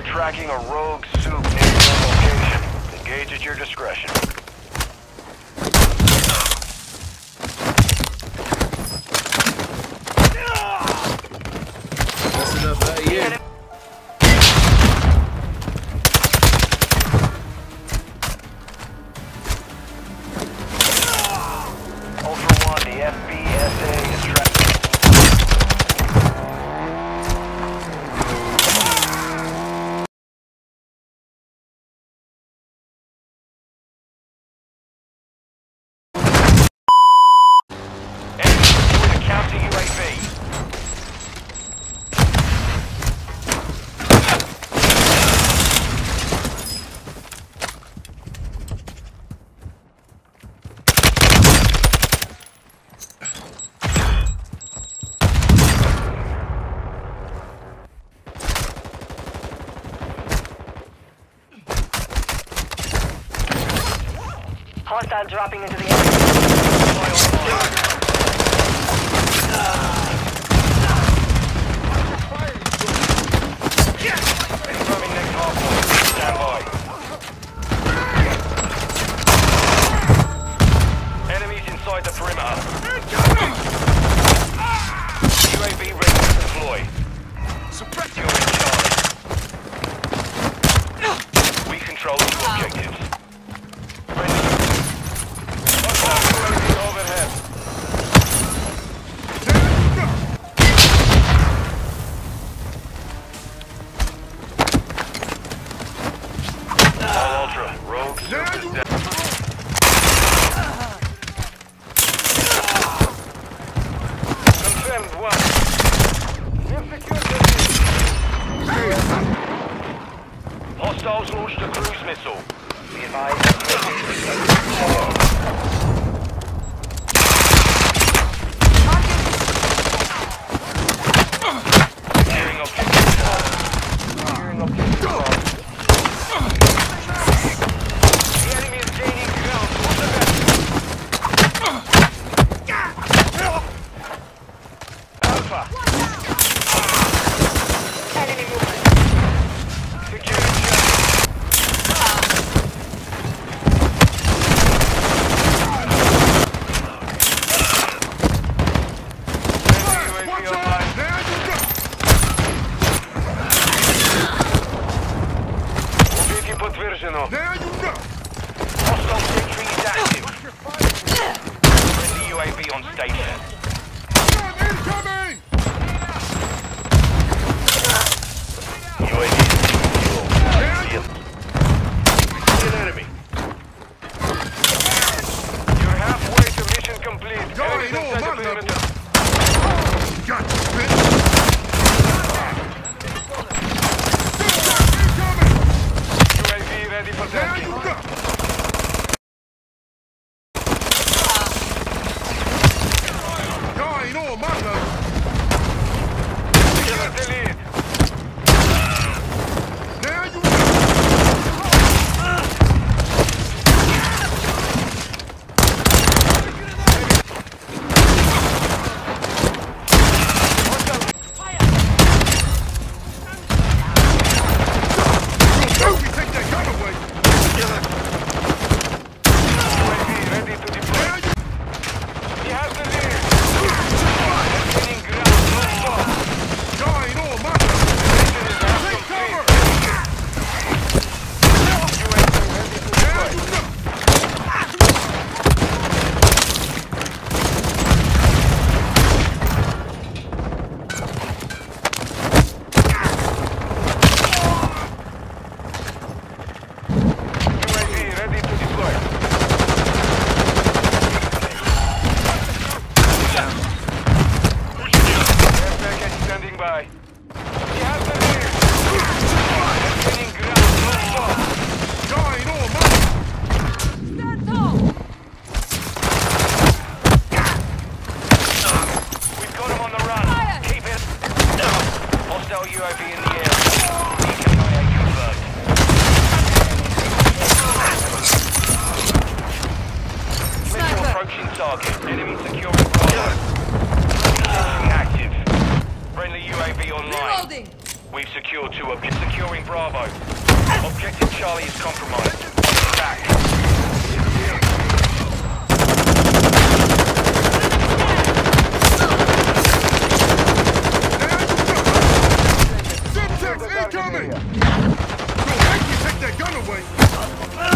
tracking a rogue soup near your location. Engage at your discretion. That's enough out here. Ultra One, the FBSA is tracking. Counter UAV. Hostile dropping into the area. Incoming next hardpoint. Stand by. Enemies inside the perimeter. UAV ready to deploy. Suppress your charge. We control two objectives. Hostile UAV overhead. Ultra, rogue soup is down. Confirmed one. Hostiles launched a cruise missile. Be advised. Securing objective. Securing objective. The enemy is gaining ground towards the left. Alpha. Enemy movement. Securing check. UAV online. Убейте подтверждено. Hostile sentry is active. Friendly UAV on station. UAV is fuel. See an enemy. You're halfway to mission complete. Enemies inside the perimeter. UAV ready for tasking. Bravo. Objective Charlie is compromised. Back. Incoming! Don't make me take that gun away!